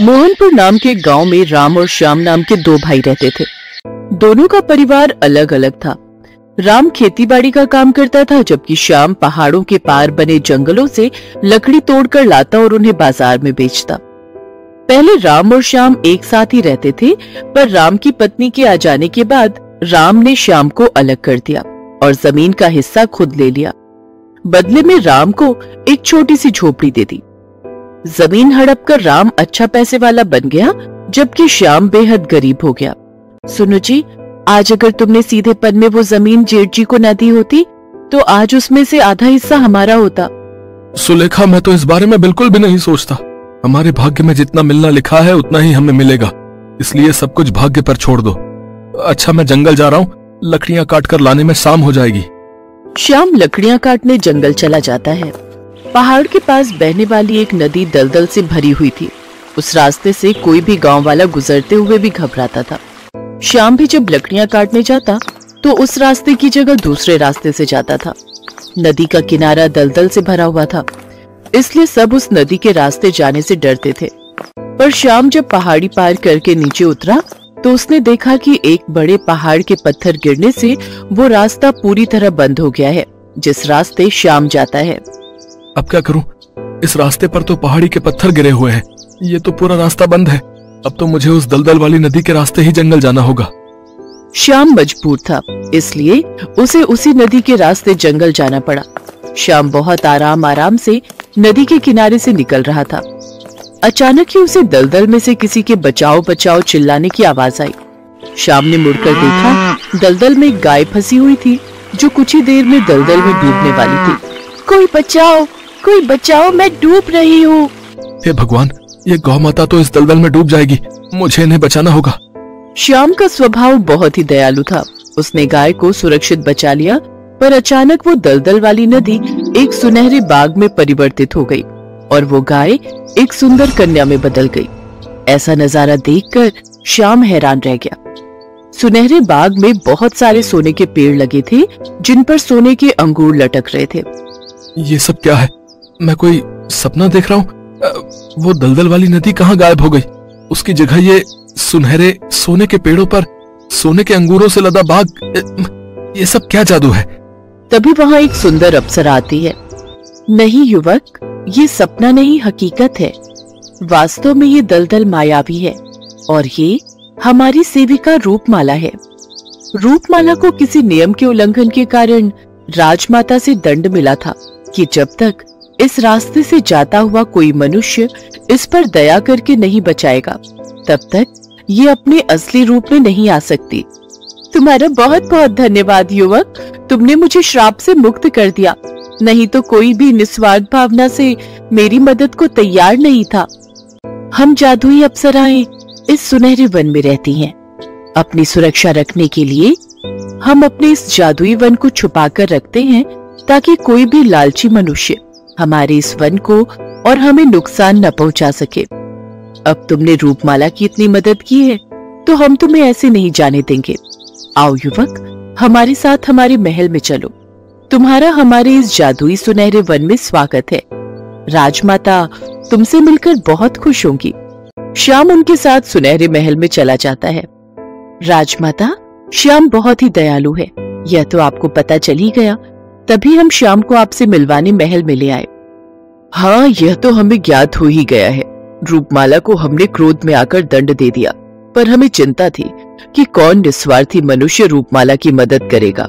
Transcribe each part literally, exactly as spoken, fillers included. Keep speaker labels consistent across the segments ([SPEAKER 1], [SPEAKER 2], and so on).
[SPEAKER 1] मोहनपुर नाम के गांव में राम और श्याम नाम के दो भाई रहते थे। दोनों का परिवार अलग अलग था। राम खेतीबाड़ी का काम करता था, जबकि श्याम पहाड़ों के पार बने जंगलों से लकड़ी तोड़कर लाता और उन्हें बाजार में बेचता। पहले राम और श्याम एक साथ ही रहते थे, पर राम की पत्नी के आ जाने के बाद राम ने श्याम को अलग कर दिया और जमीन का हिस्सा खुद ले लिया। बदले में राम को एक छोटी सी झोपड़ी दे दी। जमीन हड़प कर राम अच्छा पैसे वाला बन गया, जबकि श्याम बेहद गरीब हो गया। सुनो जी, आज अगर तुमने सीधेपन में वो जमीन जेठ जी को न दी होती तो आज उसमें से आधा हिस्सा हमारा होता।
[SPEAKER 2] सुलेखा, मैं तो इस बारे में बिल्कुल भी नहीं सोचता। हमारे भाग्य में जितना मिलना लिखा है उतना ही हमें मिलेगा, इसलिए सब कुछ भाग्य पर छोड़ दो। अच्छा, मैं जंगल जा रहा हूँ, लकड़ियाँ काट कर लाने में शाम हो जाएगी।
[SPEAKER 1] श्याम लकड़ियाँ काटने जंगल चला जाता है। पहाड़ के पास बहने वाली एक नदी दलदल से भरी हुई थी। उस रास्ते से कोई भी गांव वाला गुजरते हुए भी घबराता था। श्याम भी जब लकड़ियां काटने जाता तो उस रास्ते की जगह दूसरे रास्ते से जाता था। नदी का किनारा दलदल से भरा हुआ था, इसलिए सब उस नदी के रास्ते जाने से डरते थे। पर श्याम जब पहाड़ी पार करके नीचे उतरा तो उसने देखा कि एक बड़े पहाड़ के पत्थर गिरने से वो रास्ता पूरी तरह बंद हो गया है, जिस रास्ते श्याम जाता है।
[SPEAKER 2] अब क्या करूं? इस रास्ते पर तो पहाड़ी के पत्थर गिरे हुए हैं, ये तो पूरा रास्ता बंद है। अब तो मुझे उस दलदल वाली नदी के रास्ते ही जंगल जाना होगा।
[SPEAKER 1] श्याम मजबूर था, इसलिए उसे उसी नदी के रास्ते जंगल जाना पड़ा। श्याम बहुत आराम आराम से नदी के किनारे से निकल रहा था। अचानक ही उसे दलदल में से किसी के बचाओ बचाओ चिल्लाने की आवाज आई। श्याम ने मुड़कर देखा, दलदल में एक गाय फंसी हुई थी जो कुछ ही देर में दलदल में डूबने वाली थी। कोई बचाओ, कोई बचाओ, मैं डूब रही हूँ।
[SPEAKER 2] हे भगवान, ये गौ माता तो इस दलदल में डूब जाएगी, मुझे इन्हें बचाना होगा।
[SPEAKER 1] श्याम का स्वभाव बहुत ही दयालु था। उसने गाय को सुरक्षित बचा लिया, पर अचानक वो दलदल वाली नदी एक सुनहरे बाग में परिवर्तित हो गई और वो गाय एक सुंदर कन्या में बदल गई। ऐसा नजारा देखकर श्याम हैरान रह गया। सुनहरे बाग में बहुत सारे सोने के पेड़ लगे थे, जिन पर सोने के अंगूर लटक रहे थे।
[SPEAKER 2] ये सब क्या है? मैं कोई सपना देख रहा हूँ? वो दलदल वाली नदी कहाँ गायब हो गई? उसकी जगह ये सुनहरे सोने के पेड़ों पर सोने के अंगूरों से लदा बाग, ये सब क्या जादू है?
[SPEAKER 1] तभी वहाँ एक सुंदर अप्सरा आती है। नहीं युवक, ये सपना नहीं, हकीकत है। वास्तव में ये दलदल मायावी है और ये हमारी सेविका रूपमाला है। रूपमाला को किसी नियम के उल्लंघन के कारण राजमाता से दंड मिला था कि जब तक इस रास्ते से जाता हुआ कोई मनुष्य इस पर दया करके नहीं बचाएगा, तब तक ये अपने असली रूप में नहीं आ सकती। तुम्हारा बहुत बहुत धन्यवाद युवक, तुमने मुझे श्राप से मुक्त कर दिया, नहीं तो कोई भी निस्वार्थ भावना से मेरी मदद को तैयार नहीं था। हम जादुई अप्सराएं इस सुनहरे वन में रहती हैं। अपनी सुरक्षा रखने के लिए हम अपने इस जादुई वन को छुपा कर रखते हैं, ताकि कोई भी लालची मनुष्य हमारे इस वन को और हमें नुकसान न पहुंचा सके। अब तुमने रूपमाला की इतनी मदद की है तो हम तुम्हें ऐसे नहीं जाने देंगे। आओ युवक, हमारे साथ हमारे महल में चलो। तुम्हारा हमारे इस जादुई सुनहरे वन में स्वागत है। राजमाता तुमसे मिलकर बहुत खुश होंगी। श्याम उनके साथ सुनहरे महल में चला जाता है। राजमाता, श्याम बहुत ही दयालु है, यह तो आपको पता चल ही गया, तभी हम श्याम को आपसे मिलवाने महल में ले आए। हाँ, यह तो हमें ज्ञात हो ही गया है। रूपमाला को हमने क्रोध में आकर दंड दे दिया, पर हमें चिंता थी कि कौन निस्वार्थी मनुष्य रूपमाला की मदद करेगा।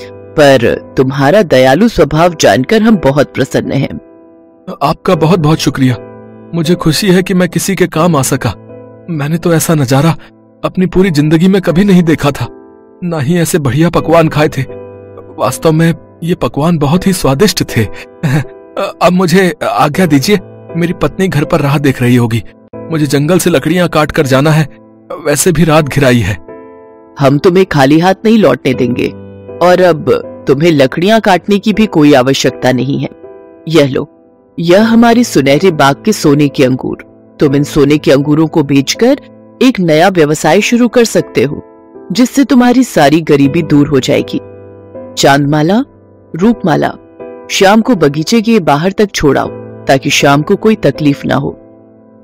[SPEAKER 1] पर तुम्हारा दयालु स्वभाव जानकर हम बहुत प्रसन्न हैं।
[SPEAKER 2] आपका बहुत बहुत शुक्रिया। मुझे खुशी है कि मैं किसी के काम आ सका। मैंने तो ऐसा नजारा अपनी पूरी जिंदगी में कभी नहीं देखा था, ना ही ऐसे बढ़िया पकवान खाए थे। वास्तव में ये पकवान बहुत ही स्वादिष्ट थे। अब मुझे आज्ञा दीजिए, मेरी पत्नी घर पर राह देख रही होगी। मुझे जंगल से लकड़ियां काट कर जाना है, वैसे भी रात घिराई है।
[SPEAKER 1] हम तुम्हें खाली हाथ नहीं लौटने देंगे, और अब तुम्हें लकड़ियां काटने की भी कोई आवश्यकता नहीं है। यह लो, यह हमारे सुनहरे बाग के सोने के अंगूर। तुम इन सोने के अंगूरों को बेचकर एक नया व्यवसाय शुरू कर सकते हो, जिससे तुम्हारी सारी गरीबी दूर हो जाएगी। चांदमाला, रूपमाला, श्याम को बगीचे के बाहर तक छोड़ाओ, ताकि शाम को कोई तकलीफ ना हो।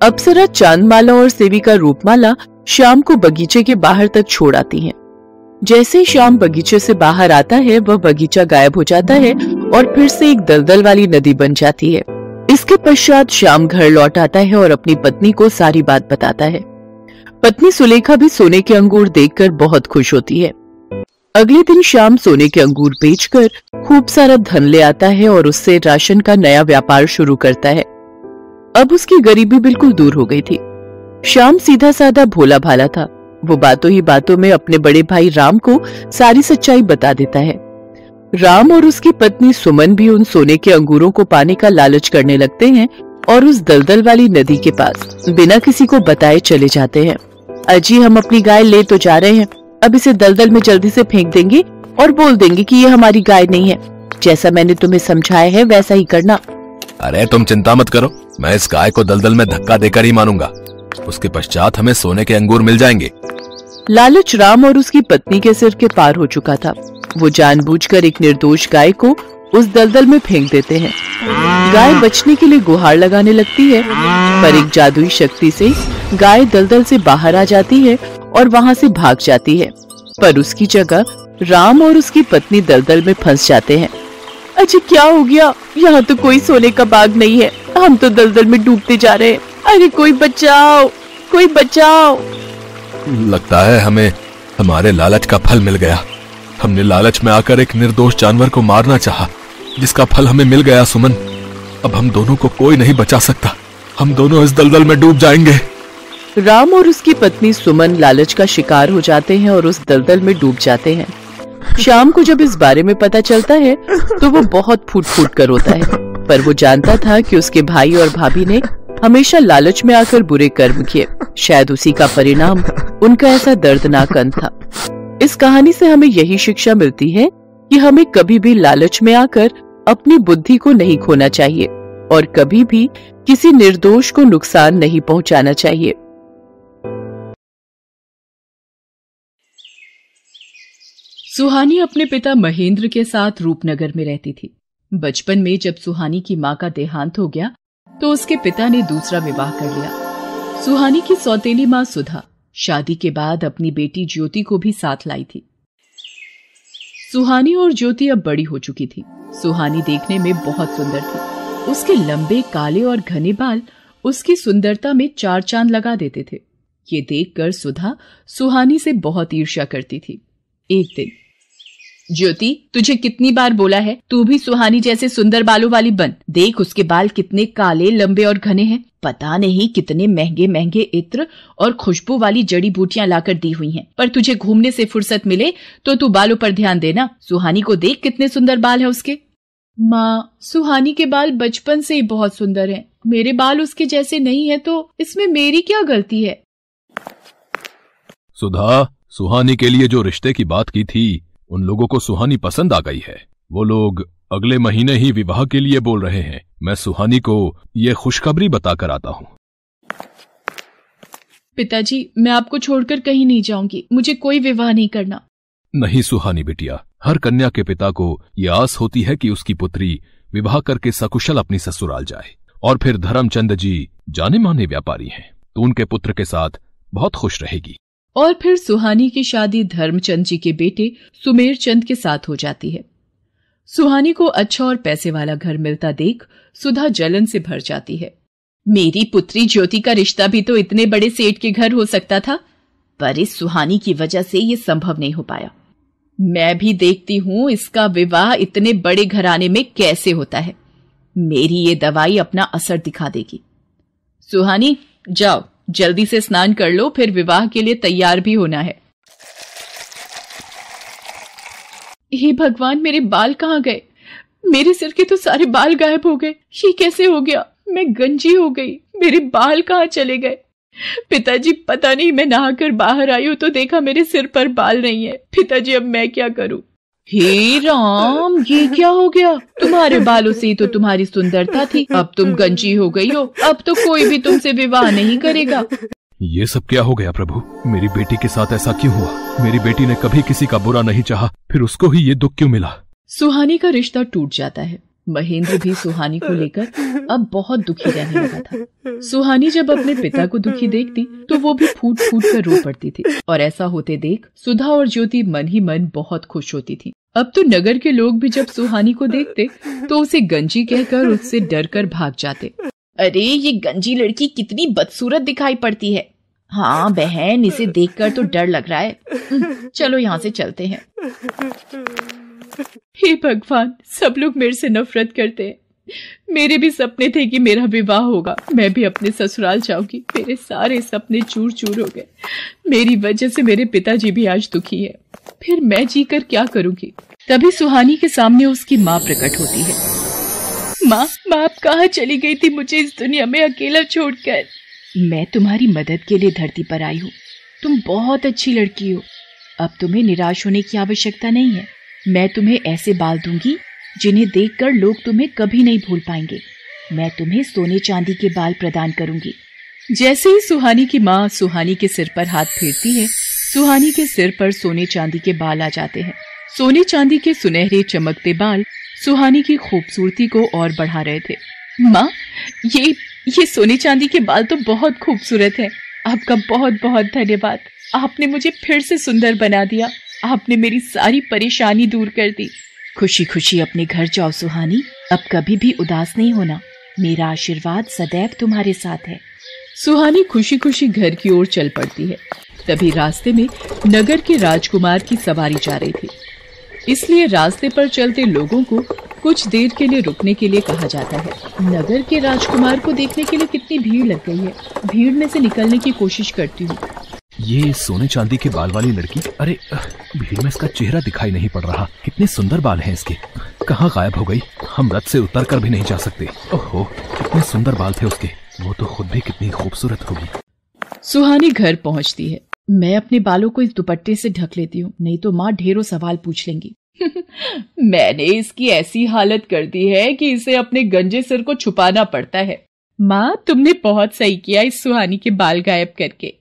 [SPEAKER 1] अप्सरा चांदमाला और सेविका रूपमाला श्याम को बगीचे के बाहर तक छोड़ आती हैं। जैसे ही श्याम बगीचे से बाहर आता है, वह बगीचा गायब हो जाता है और फिर से एक दलदल वाली नदी बन जाती है। इसके पश्चात श्याम घर लौट आता है और अपनी पत्नी को सारी बात बताता है। पत्नी सुलेखा भी सोने के अंगूर देखकर बहुत खुश होती है। अगले दिन श्याम सोने के अंगूर बेचकर खूब सारा धन ले आता है और उससे राशन का नया व्यापार शुरू करता है। अब उसकी गरीबी बिल्कुल दूर हो गई थी। श्याम सीधा साधा भोला भाला था। वो बातों ही बातों में अपने बड़े भाई राम को सारी सच्चाई बता देता है। राम और उसकी पत्नी सुमन भी उन सोने के अंगूरों को पाने का लालच करने लगते हैं और उस दलदल वाली नदी के पास बिना किसी को बताए चले जाते हैं। अजी, हम अपनी गाय ले तो जा रहे हैं, अब इसे दलदल में जल्दी से फेंक देंगे और बोल देंगे कि ये हमारी गाय नहीं है। जैसा मैंने तुम्हें समझाया है वैसा ही करना।
[SPEAKER 3] अरे तुम चिंता मत करो, मैं इस गाय को दलदल में धक्का देकर ही मारूंगा। उसके पश्चात हमें सोने के अंगूर मिल जाएंगे।
[SPEAKER 1] लालच राम और उसकी पत्नी के सिर के पार हो चुका था। वो जानबूझकर एक निर्दोष गाय को उस दलदल में फेंक देते हैं। गाय बचने के लिए गुहार लगाने लगती है, पर एक जादुई शक्ति से गाय दलदल से बाहर आ जाती है और वहाँ से भाग जाती है। पर उसकी जगह राम और उसकी पत्नी दलदल में फंस जाते हैं। अच्छा, क्या हो गया? यहाँ तो कोई सोने का बाग नहीं है, हम तो दलदल में डूबते जा रहे हैं। अरे कोई बचाओ, कोई बचाओ।
[SPEAKER 3] लगता है हमें हमारे लालच का फल मिल गया। हमने लालच में आकर एक निर्दोष जानवर को मारना चाहा, जिसका फल हमें मिल गया। सुमन, अब हम दोनों को कोई नहीं बचा सकता। हम दोनों इस दलदल में डूब जाएंगे।
[SPEAKER 1] राम और उसकी पत्नी सुमन लालच का शिकार हो जाते हैं और उस दलदल में डूब जाते हैं। शाम को जब इस बारे में पता चलता है तो वो बहुत फूट फूट कर रोता है, पर वो जानता था कि उसके भाई और भाभी ने हमेशा लालच में आकर बुरे कर्म किए। शायद उसी का परिणाम उनका ऐसा दर्दनाक अंत था। इस कहानी से हमें यही शिक्षा मिलती है कि हमें कभी भी लालच में आकर अपनी बुद्धि को नहीं खोना चाहिए और कभी भी किसी निर्दोष को नुकसान नहीं पहुंचाना चाहिए।
[SPEAKER 4] सुहानी अपने पिता महेंद्र के साथ रूपनगर में रहती थी। बचपन में जब सुहानी की मां का देहांत हो गया तो उसके पिता ने दूसरा विवाह कर लिया। सुहानी की सौतेली मां सुधा शादी के बाद अपनी बेटी ज्योति को भी साथ लाई थी। सुहानी और ज्योति अब बड़ी हो चुकी थी। सुहानी देखने में बहुत सुंदर थी। उसके लंबे काले और घने बाल उसकी सुंदरता में चार चांद लगा देते थे। ये देखकर सुधा सुहानी से बहुत ईर्ष्या करती थी। एक दिन, ज्योति, तुझे कितनी बार बोला है तू भी सुहानी जैसे सुंदर बालों वाली बन। देख उसके बाल कितने काले, लंबे और घने हैं। पता नहीं कितने महंगे महंगे इत्र और खुशबू वाली जड़ी बूटियां लाकर दी हुई हैं। पर तुझे घूमने से फुर्सत मिले तो तू बालों पर ध्यान देना। सुहानी को देख कितने सुंदर बाल है उसके। माँ, सुहानी के बाल बचपन से ही बहुत सुंदर हैं। मेरे बाल उसके जैसे नहीं है तो इसमें मेरी क्या गलती है?
[SPEAKER 3] सुधा, सुहानी के लिए जो रिश्ते की बात की थी उन लोगों को सुहानी पसंद आ गई है। वो लोग अगले महीने ही विवाह के लिए बोल रहे हैं। मैं सुहानी को ये खुशखबरी बताकर आता हूँ।
[SPEAKER 4] पिताजी, मैं आपको छोड़कर कहीं नहीं जाऊंगी। मुझे कोई विवाह नहीं करना।
[SPEAKER 3] नहीं सुहानी बिटिया, हर कन्या के पिता को ये आस होती है कि उसकी पुत्री विवाह करके सकुशल अपनी ससुराल जाए। और फिर धर्मचंद जी जाने माने व्यापारी हैं, तो उनके पुत्र के साथ बहुत खुश रहेगी।
[SPEAKER 4] और फिर सुहानी की शादी धर्मचंद जी के बेटे सुमेर चंद के साथ हो जाती है। सुहानी को अच्छा और पैसे वाला घर मिलता देख सुधा जलन से भर जाती है। मेरी पुत्री ज्योति का रिश्ता भी तो इतने बड़े सेठ के घर हो सकता था, पर इस सुहानी की वजह से ये संभव नहीं हो पाया। मैं भी देखती हूँ इसका विवाह इतने बड़े घराने में कैसे होता है। मेरी ये दवाई अपना असर दिखा देगी। सुहानी, जाओ जल्दी से स्नान कर लो, फिर विवाह के लिए तैयार भी होना है। हे भगवान, मेरे बाल कहाँ गए? मेरे सिर के तो सारे बाल गायब हो गए। ये कैसे हो गया? मैं गंजी हो गई। मेरे बाल कहाँ चले गए? पिताजी, पता नहीं, मैं नहाकर बाहर आई हूँ तो देखा मेरे सिर पर बाल नहीं है। पिताजी, अब मैं क्या करूँ? हे राम, ये क्या हो गया? तुम्हारे बालों से ही तो तुम्हारी सुंदरता थी, अब तुम गंजी हो गई हो। अब तो कोई भी तुमसे विवाह नहीं करेगा।
[SPEAKER 3] ये सब क्या हो गया प्रभु? मेरी बेटी के साथ ऐसा क्यों हुआ? मेरी बेटी ने कभी किसी का बुरा नहीं चाहा, फिर उसको ही ये दुख क्यों मिला?
[SPEAKER 4] सुहानी का रिश्ता टूट जाता है। महेंद्र भी सुहानी को लेकर अब बहुत दुखी रहने लगा था। सुहानी जब अपने पिता को दुखी देखती तो वो भी फूट फूट कर रो पड़ती थी, और ऐसा होते देख सुधा और ज्योति मन ही मन बहुत खुश होती थी। अब तो नगर के लोग भी जब सुहानी को देखते तो उसे गंजी कहकर उससे डर कर भाग जाते।
[SPEAKER 5] अरे ये गंजी लड़की कितनी बदसूरत दिखाई पड़ती है। हाँ बहन, इसे देखकर तो डर लग रहा है। चलो यहाँ से चलते हैं।
[SPEAKER 4] हे भगवान, सब लोग मेरे से नफरत करते हैं। मेरे भी सपने थे कि मेरा विवाह होगा, मैं भी अपने ससुराल जाऊंगी। मेरे सारे सपने चूर चूर हो गए। मेरी वजह से मेरे पिताजी भी आज दुखी है। फिर मैं जीकर क्या करूंगी। तभी सुहानी के सामने उसकी माँ प्रकट होती है। माँ, माँ आप कहाँ चली गई थी मुझे इस दुनिया में अकेला छोड़कर?
[SPEAKER 5] मैं तुम्हारी मदद के लिए धरती पर आई हूँ। तुम बहुत अच्छी लड़की हो। अब तुम्हें निराश होने की आवश्यकता नहीं है। मैं तुम्हें ऐसे बाल दूंगी जिन्हें देखकर लोग तुम्हें कभी नहीं भूल पाएंगे। मैं तुम्हें सोने चांदी के बाल प्रदान करूंगी।
[SPEAKER 4] जैसे ही सुहानी की माँ सुहानी के सिर पर हाथ फेरती है, सुहानी के सिर पर सोने चांदी के बाल आ जाते हैं। सोने चांदी के सुनहरे चमकते बाल सुहानी की खूबसूरती को और बढ़ा रहे थे।
[SPEAKER 5] माँ, ये ये सोने चांदी के बाल तो बहुत खूबसूरत है। आपका बहुत बहुत धन्यवाद। आपने मुझे फिर से सुंदर बना दिया। आपने मेरी सारी परेशानी दूर कर दी। खुशी खुशी अपने घर जाओ सुहानी। अब कभी भी उदास नहीं होना। मेरा आशीर्वाद सदैव तुम्हारे साथ है।
[SPEAKER 4] सुहानी खुशी खुशी घर की ओर चल पड़ती है। तभी रास्ते में नगर के राजकुमार की सवारी जा रही थी, इसलिए रास्ते पर चलते लोगों को कुछ देर के लिए रुकने के लिए कहा जाता है। नगर के राजकुमार को देखने के लिए कितनी भीड़ लग गई है। भीड़ में से निकलने की कोशिश करती हूँ।
[SPEAKER 3] ये सोने चांदी के बाल वाली लड़की, अरे भीड़ में इसका चेहरा दिखाई नहीं पड़ रहा। कितने सुंदर बाल हैं इसके। कहाँ गायब हो गई? हम रथ से उतर कर भी नहीं जा सकते। ओहो, कितने सुंदर बाल थे उसके। वो तो खुद भी कितनी खूबसूरत होगी।
[SPEAKER 4] सुहानी घर पहुँचती है। मैं अपने बालों को इस दुपट्टे से ढक लेती हूँ, नहीं तो माँ ढेरों सवाल पूछ लेंगी।
[SPEAKER 5] मैंने इसकी ऐसी हालत कर दी है कि इसे अपने गंजे सिर को छुपाना पड़ता है।
[SPEAKER 4] माँ, तुमने बहुत सही किया इस सुहानी के बाल गायब करके।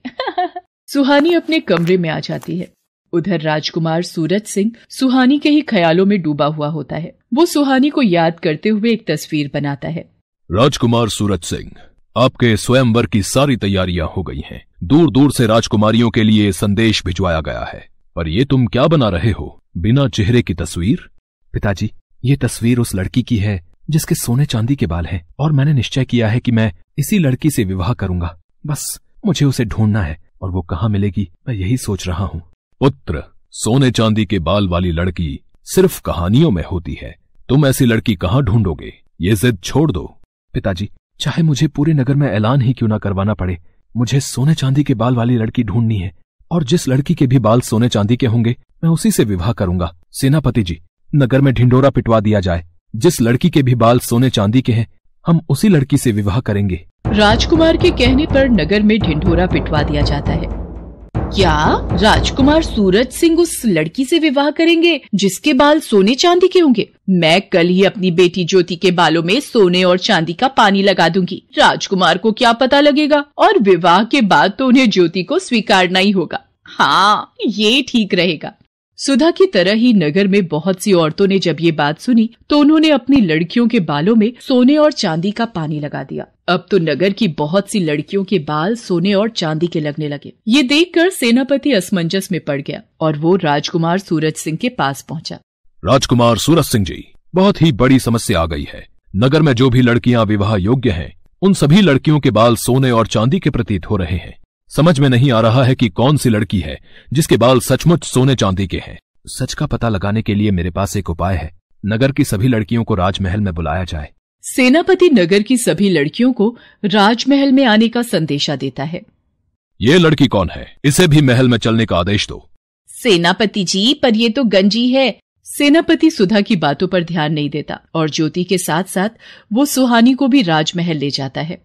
[SPEAKER 4] सुहानी अपने कमरे में आ जाती है। उधर राजकुमार सूरज सिंह सुहानी के ही ख्यालों में डूबा हुआ होता है। वो सुहानी को याद करते हुए एक तस्वीर बनाता है।
[SPEAKER 3] राजकुमार सूरज सिंह, आपके स्वयंवर की सारी तैयारियां हो गई हैं। दूर दूर से राजकुमारियों के लिए संदेश भिजवाया गया है। पर ये तुम क्या बना रहे हो? बिना चेहरे की तस्वीर?
[SPEAKER 6] पिताजी, ये तस्वीर उस लड़की की है जिसके सोने चांदी के बाल हैं, और मैंने निश्चय किया है कि मैं इसी लड़की से विवाह करूंगा। बस मुझे उसे ढूंढना है, और वो कहाँ मिलेगी मैं यही सोच रहा हूँ।
[SPEAKER 3] पुत्र, सोने चांदी के बाल वाली लड़की सिर्फ कहानियों में होती है। तुम ऐसी लड़की कहाँ ढूंढोगे? ये जिद छोड़ दो।
[SPEAKER 6] पिताजी, चाहे मुझे पूरे नगर में ऐलान ही क्यों ना करवाना पड़े, मुझे सोने चांदी के बाल वाली लड़की ढूंढनी है, और जिस लड़की के भी बाल सोने चांदी के होंगे मैं उसी से विवाह करूंगा। सेनापति जी, नगर में ढिंडोरा पिटवा दिया जाए। जिस लड़की के भी बाल सोने चांदी के हैं, हम उसी लड़की से विवाह करेंगे।
[SPEAKER 4] राजकुमार के कहने पर नगर में ढिंढोरा पिटवा दिया जाता है।
[SPEAKER 5] क्या राजकुमार सूरज सिंह उस लड़की से विवाह करेंगे जिसके बाल सोने चांदी के होंगे? मैं कल ही अपनी बेटी ज्योति के बालों में सोने और चांदी का पानी लगा दूंगी। राजकुमार को क्या पता लगेगा, और विवाह के बाद तो उन्हें ज्योति को स्वीकारना ही होगा। हाँ, ये ठीक रहेगा।
[SPEAKER 4] सुधा की तरह ही नगर में बहुत सी औरतों ने जब ये बात सुनी तो उन्होंने अपनी लड़कियों के बालों में सोने और चांदी का पानी लगा दिया। अब तो नगर की बहुत सी लड़कियों के बाल सोने और चांदी के लगने लगे। ये देखकर सेनापति असमंजस में पड़ गया और वो राजकुमार सूरज सिंह के पास पहुंचा।
[SPEAKER 3] राजकुमार सूरज सिंह जी, बहुत ही बड़ी समस्या आ गई है। नगर में जो भी लड़कियां विवाह योग्य हैं, उन सभी लड़कियों के बाल सोने और चांदी के प्रतीत हो रहे हैं। समझ में नहीं आ रहा है कि कौन सी लड़की है जिसके बाल सचमुच सोने चांदी के हैं।
[SPEAKER 6] सच का पता लगाने के लिए मेरे पास एक उपाय है। नगर की सभी लड़कियों को राजमहल में बुलाया जाए।
[SPEAKER 4] सेनापति नगर की सभी लड़कियों को राजमहल में आने का संदेशा देता है।
[SPEAKER 3] ये लड़की कौन है? इसे भी महल में चलने का आदेश दो।
[SPEAKER 5] सेनापति जी, पर ये तो गंजी है।
[SPEAKER 4] सेनापति सुधा की बातों पर ध्यान नहीं देता और ज्योति के साथ साथ वो सुहानी को भी राजमहल ले जाता है।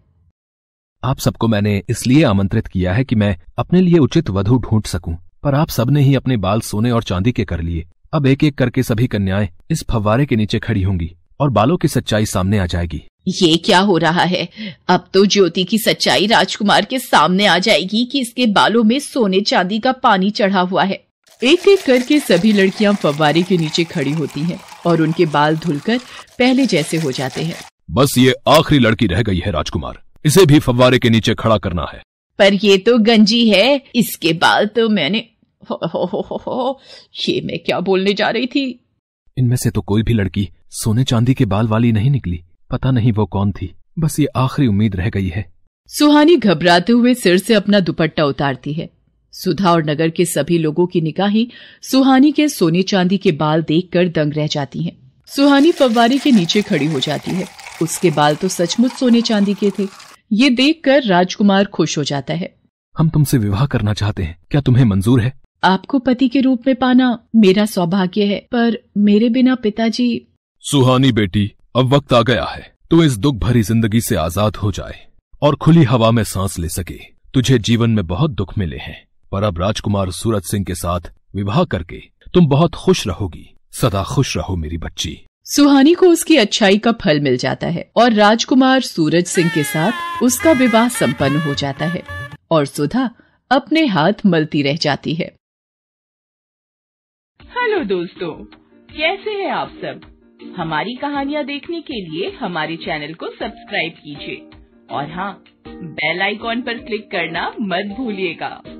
[SPEAKER 6] आप सबको मैंने इसलिए आमंत्रित किया है कि मैं अपने लिए उचित वधू ढूंढ सकूं, पर आप सबने ही अपने बाल सोने और चांदी के कर लिए। अब एक एक करके सभी कन्याएं इस फव्वारे के नीचे खड़ी होंगी और बालों की सच्चाई सामने आ जाएगी।
[SPEAKER 5] ये क्या हो रहा है? अब तो ज्योति की सच्चाई राजकुमार के सामने आ जाएगी कि इसके बालों में सोने चांदी का पानी चढ़ा हुआ है।
[SPEAKER 4] एक एक करके सभी लड़कियां फव्वारे के नीचे खड़ी होती हैं और उनके बाल धुलकर पहले जैसे हो जाते हैं।
[SPEAKER 6] बस ये आखिरी लड़की रह गई है राजकुमार, इसे भी फव्वारे के नीचे खड़ा करना है।
[SPEAKER 5] पर ये तो गंजी है, इसके बाल तो मैंने हो, हो, हो, हो, हो, ये मैं क्या बोलने जा रही थी।
[SPEAKER 6] इनमें से तो कोई भी लड़की सोने चांदी के बाल वाली नहीं निकली। पता नहीं वो कौन थी, बस ये आखिरी उम्मीद रह गई है।
[SPEAKER 4] सुहानी घबराते हुए सिर से अपना दुपट्टा उतारती है। सुधा और नगर के सभी लोगों की निगाहें सुहानी के सोने चांदी के बाल देखकर दंग रह जाती हैं। सुहानी फव्वारे के नीचे खड़ी हो जाती है। उसके बाल तो सचमुच सोने चांदी के थे। ये देखकर राजकुमार खुश हो जाता है।
[SPEAKER 6] हम तुमसे विवाह करना चाहते हैं, क्या तुम्हें मंजूर है?
[SPEAKER 4] आपको पति के रूप में पाना मेरा सौभाग्य है, पर मेरे बिना पिताजी।
[SPEAKER 6] सुहानी बेटी, अब वक्त आ गया है तू इस दुख भरी जिंदगी से आजाद हो जाए और खुली हवा में सांस ले सके। तुझे जीवन में बहुत दुख मिले हैं, पर अब राजकुमार सूरज सिंह के साथ विवाह करके तुम बहुत खुश रहोगी। सदा खुश रहो मेरी बच्ची।
[SPEAKER 4] सुहानी को उसकी अच्छाई का फल मिल जाता है और राजकुमार सूरज सिंह के साथ उसका विवाह संपन्न हो जाता है और सुधा अपने हाथ मलती रह जाती है।
[SPEAKER 5] हेलो दोस्तों, कैसे हैं आप सब? हमारी कहानियाँ देखने के लिए हमारे चैनल को सब्सक्राइब कीजिए और हाँ, बेल आइकॉन पर क्लिक करना मत भूलिएगा।